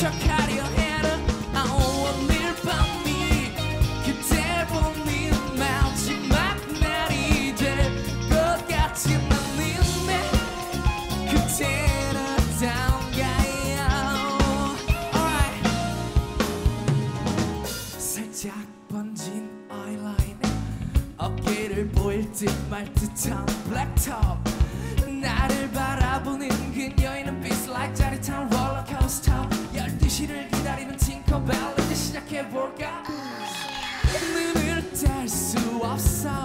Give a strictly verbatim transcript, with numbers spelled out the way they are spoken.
척하려 해도 아 오늘 밤이 그댈 보는 마지막 날이 될 것 같지만 있네 그대는 어떤가요? Alright. 살짝 번진 아이라인에 어깨를 보일 듯 말 듯한 블랙톱 나를 바라보는 그녀의 빛 like 짜릿한 롤러코스터 열두 시를 기다리는 팅커벨 이제 시작해볼까 눈을 뗄 수 없어